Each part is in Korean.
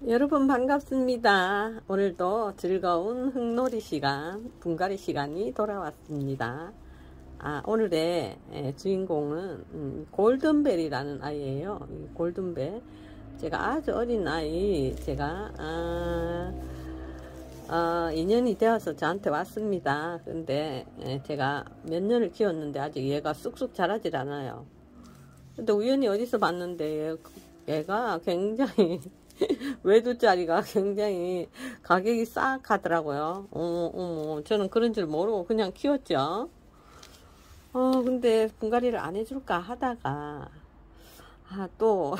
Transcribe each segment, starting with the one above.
여러분 반갑습니다. 오늘도 즐거운 흙놀이 시간, 분갈이 시간이 돌아왔습니다. 오늘의 주인공은 골든벨이라는 아이예요. 골든벨. 제가 아주 어린 아이, 제가 2년이 되어서 저한테 왔습니다. 근데 제가 몇 년을 키웠는데 아직 얘가 쑥쑥 자라질 않아요. 근데 우연히 어디서 봤는데 얘가 굉장히 외두짜리가 굉장히 가격이 싹 하더라고요. 저는 그런 줄 모르고 그냥 키웠죠. 근데 분갈이를 안 해줄까 하다가 또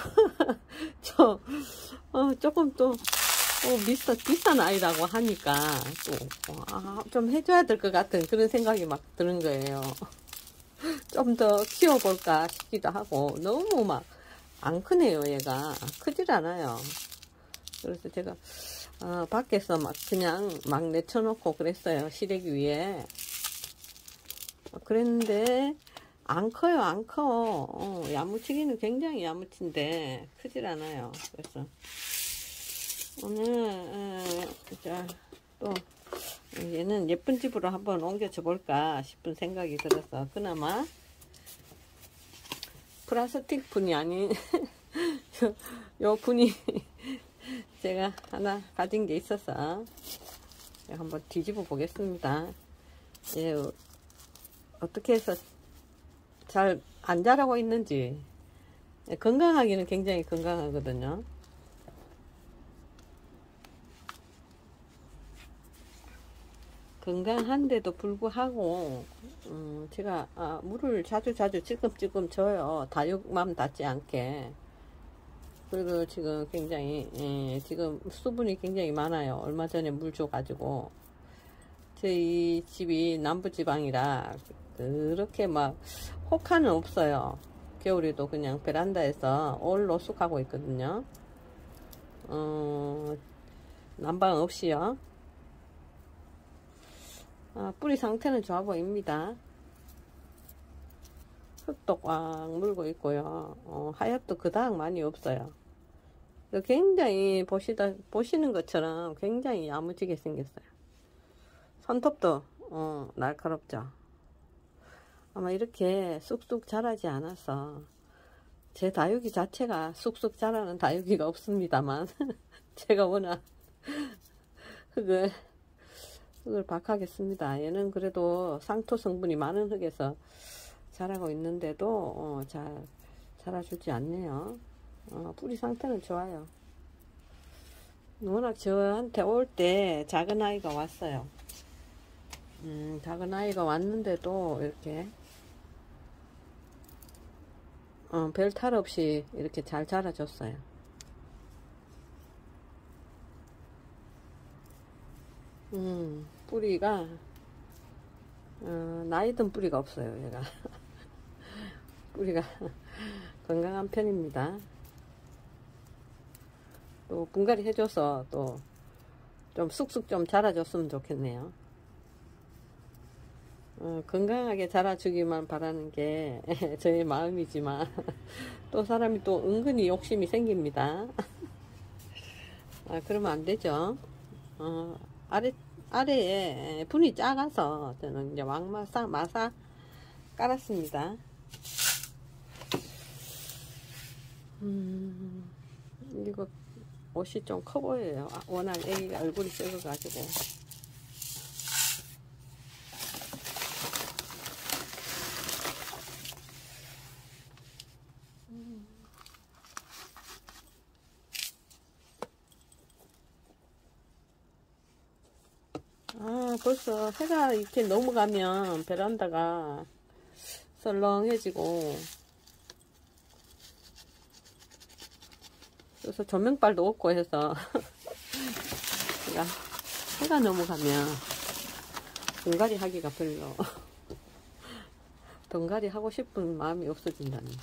조금 또 비싼 아이라고 하니까 또 좀 해줘야 될 것 같은 그런 생각이 막 드는 거예요. 좀 더 키워볼까 싶기도 하고 너무 막 안 크네요. 얘가 크질 않아요. 그래서 제가 밖에서 막 그냥 막 내쳐놓고 그랬어요. 시래기 위에. 그랬는데 안 커요. 안 커. 야무치기는 굉장히 야무친데 크질 않아요. 그래서 오늘 또 얘는 예쁜 집으로 한번 옮겨줘 볼까 싶은 생각이 들어서 그나마 플라스틱 분이 아닌 요 분이 제가 하나 가진 게 있어서 한번 뒤집어 보겠습니다. 예, 어떻게 해서 잘 안 자라고 있는지. 건강하기는 굉장히 건강하거든요. 건강한데도 불구하고 제가 물을 자주 찔끔찔끔 줘요. 다육맘 닿지 않게. 그리고 지금 굉장히 지금 수분이 굉장히 많아요. 얼마 전에 물 줘가지고 저희 집이 남부지방이라 그렇게 막 혹한은 없어요. 겨울에도 그냥 베란다에서 올 노숙하고 있거든요. 난방 없이요. 뿌리 상태는 좋아 보입니다. 흙도 꽉 물고 있고요. 하얗도 그닥 많이 없어요. 굉장히 보시는 것처럼 굉장히 야무지게 생겼어요. 손톱도 날카롭죠. 아마 이렇게 쑥쑥 자라지 않아서 제 다육이 자체가 쑥쑥 자라는 다육이가 없습니다만 제가 워낙 흙을 박하겠습니다. 얘는 그래도 상토 성분이 많은 흙에서 자라고 있는데도 잘 자라주지 않네요. 뿌리 상태는 좋아요. 워낙 저한테 올 때 작은 아이가 왔어요. 작은 아이가 왔는데도 이렇게 별 탈 없이 이렇게 잘 자라줬어요. 뿌리가 나이 든 뿌리가 없어요. 얘가 뿌리가 건강한 편입니다. 또 분갈이 해줘서 또 좀 쑥쑥 좀 자라줬으면 좋겠네요. 건강하게 자라주기만 바라는 게 저의 마음이지만 또 사람이 또 은근히 욕심이 생깁니다. 그러면 안 되죠. 아래에 분이 작아서 저는 이제 마사 깔았습니다. 이거 옷이 좀 커 보여요. 워낙 애기가 얼굴이 작아가지고. 벌써 해가 이렇게 넘어가면 베란다가 썰렁해지고 그래서 조명빨도 없고 해서 제가 해가 넘어가면 분갈이 하기가 별로 분갈이 하고 싶은 마음이 없어진다는.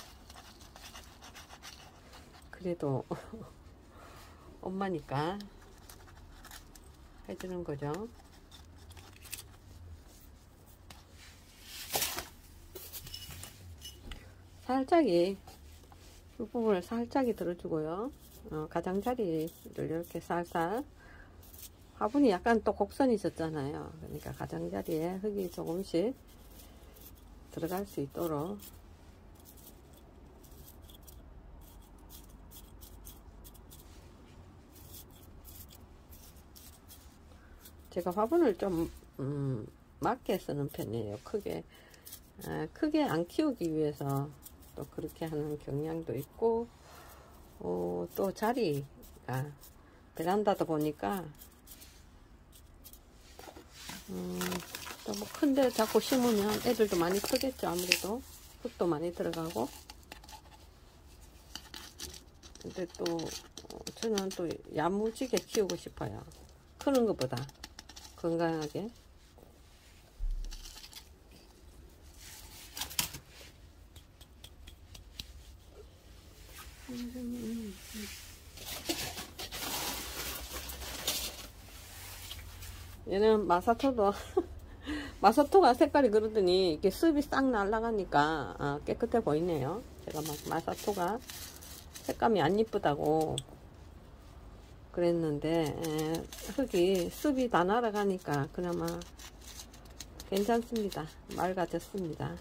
그래도 엄마니까 해주는 거죠. 살짝이 이 부분을 살짝이 들어주고요. 가장자리를 이렇게 살살, 화분이 약간 또 곡선이 졌잖아요. 그러니까 가장자리에 흙이 조금씩 들어갈 수 있도록 제가 화분을 좀 맞게 쓰는 편이에요. 크게 안 키우기 위해서 또 그렇게 하는 경향도 있고, 또 자리가 베란다다 보니까 너무 큰데 자꾸 심으면 애들도 많이 크겠죠. 아무래도 흙도 많이 들어가고. 근데 또 저는 또 야무지게 키우고 싶어요. 크는 것보다 건강하게. 얘는 마사토도 마사토가 색깔이 그러더니 이렇게 습이 싹 날아가니까 깨끗해 보이네요. 제가 마사토가 색감이 안 이쁘다고 그랬는데 흙이 습이 다 날아가니까 그나마 괜찮습니다. 맑아졌습니다.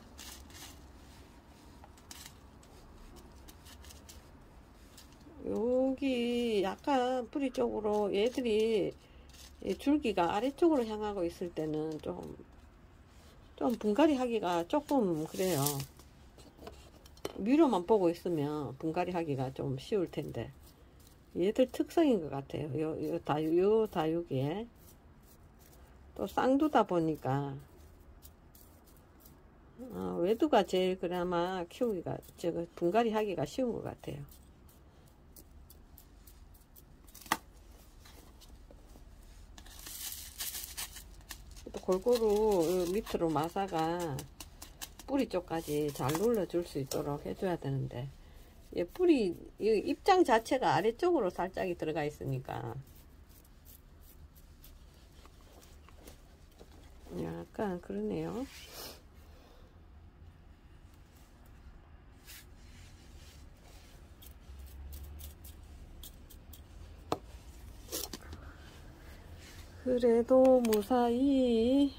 여기 약간 뿌리 쪽으로 얘들이 줄기가 아래쪽으로 향하고 있을 때는 좀 분갈이 하기가 조금 그래요. 위로만 보고 있으면 분갈이 하기가 좀 쉬울 텐데 얘들 특성인 것 같아요. 요 다육이에 또 쌍두다 보니까 외두가 제일 그나마 키우기가 분갈이 하기가 쉬운 것 같아요. 또 골고루 밑으로 마사가 뿌리 쪽까지 잘 눌러줄 수 있도록 해줘야 되는데 뿌리 입장 자체가 아래쪽으로 살짝이 들어가 있으니까 약간 그러네요. 그래도 무사히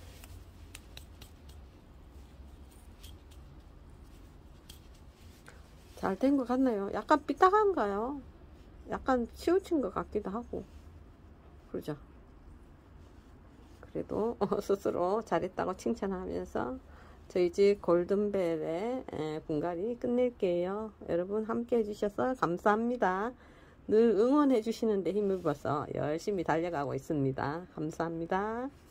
잘 된 것 같네요. 약간 삐딱한가요? 약간 치우친 것 같기도 하고 그러죠. 그래도 스스로 잘했다고 칭찬하면서 저희 집 골든벨의 분갈이 끝낼게요. 여러분 함께 해주셔서 감사합니다. 늘 응원해 주시는데 힘을 줘서 열심히 달려가고 있습니다. 감사합니다.